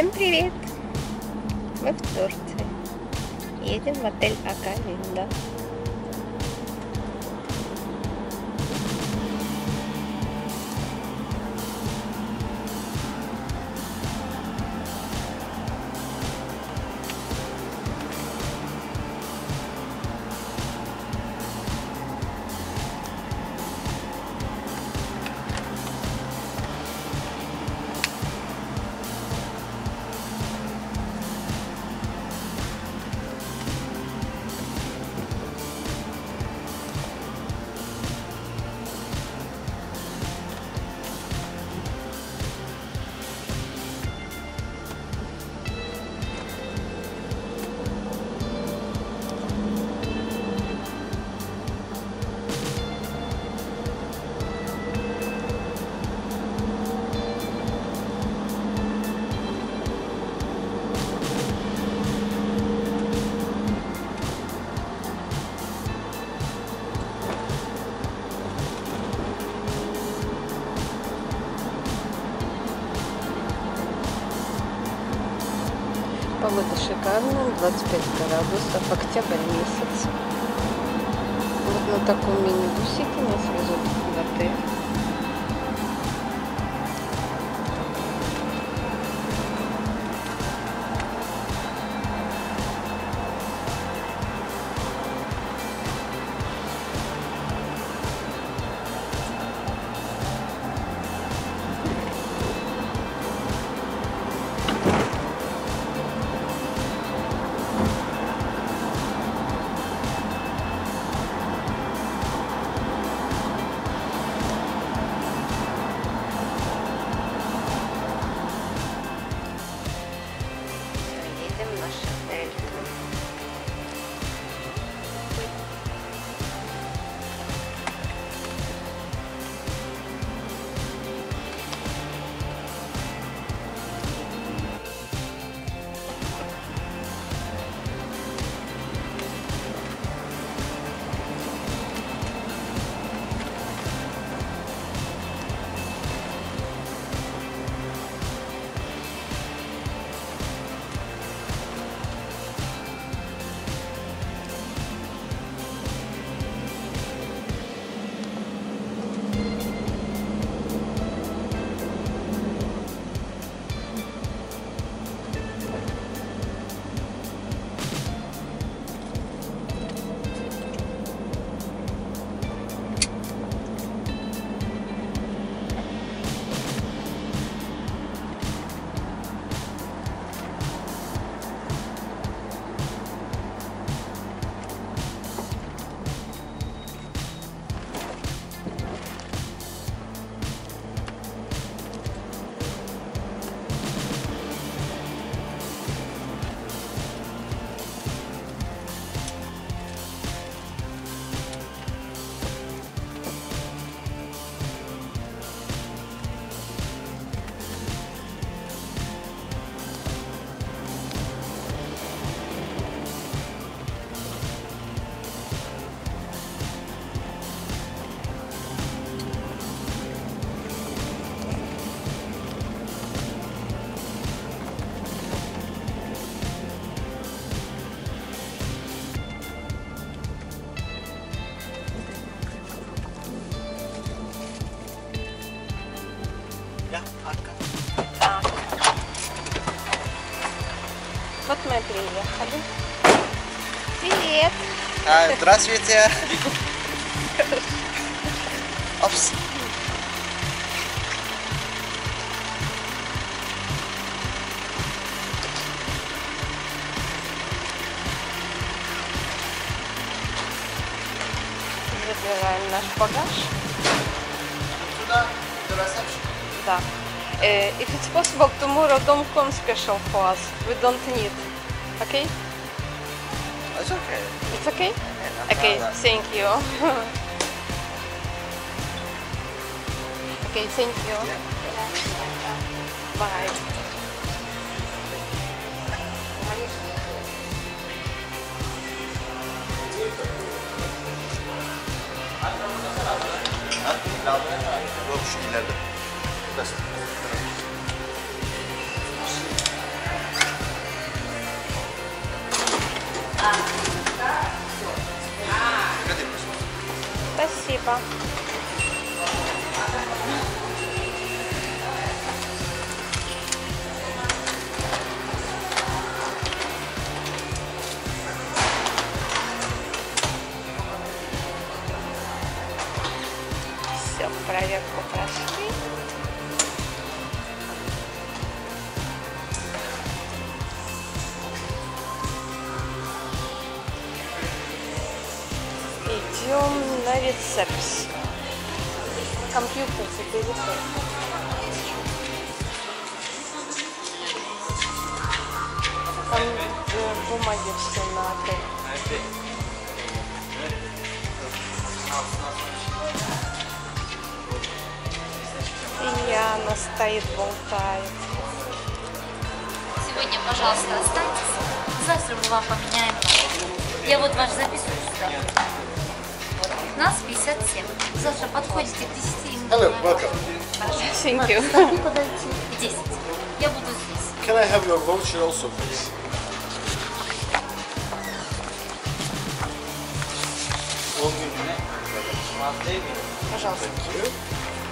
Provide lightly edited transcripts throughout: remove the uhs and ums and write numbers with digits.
Всем привет! Мы в Турции. Едем в отель Акалинда. Погода шикарная, 25 градусов, октябрь месяц. Вот на таком мини-бусике нас везут в отель. Вот мы и приехали. Привет! Здравствуйте! Опс. Забираем наш багаж. Сюда, the reception. Да. If it's possible, tomorrow don't come special for us. We don't need. Okay? It's okay. It's okay? Yeah, Okay, no, thank you. Okay, thank you. Bye. Yok şu ileride. Burası. Спасибо. Все, проверку прошли. Идем на рецепцию. Компьютер забери. Там бумаги все на отель. И Яна стоит, болтает. Сегодня, пожалуйста, останьтесь. Завтра мы вам поменяем номер. Я вот ваш записываю сюда. Вот. Нас 57. Завтра подходите к 10 и мы Hello, начинаем. welcome. Thank you. Могу подойти к 10. Я буду здесь. Can I have your voucher also, please? Пожалуйста. Thank you.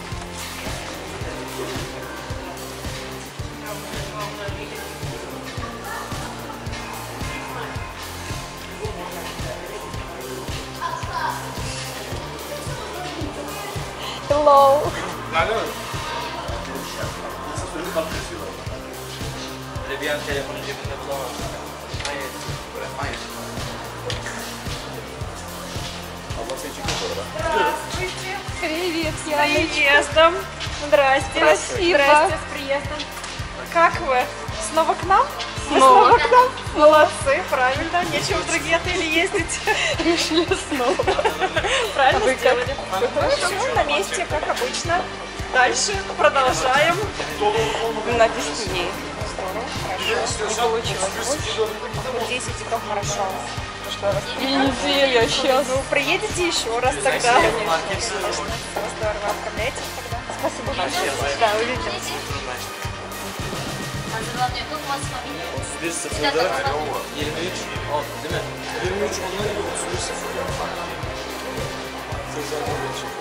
Hello. Lebih telefonu cebinde bulamazsın. Hayır. Böyle aynı. Allah seni çekiyor bu arada. Привет, С приездом. Здрасте. Спасибо. Здрасте, с приездом. Как вы? Снова к нам? Вы Снова. к нам? Молодцы, правильно. Нечего в другие отели ездить. Решили снова. Правильно вы как? сделали. Все на месте, как обычно. Дальше продолжаем. На 10 дней. Не получилось больше. 10 и то хорошо. Что раз 3 недели, сейчас. Ну, приедете еще раз тогда. Конечно. Здорово, оформляйте тогда. Спасибо большое. Да, увидимся. Главное, как у вас фамилия? 31 sıfırda Bir dakika, 23 10 değil mi? 23 onları 31 sıfır. Sezar Göbekçi.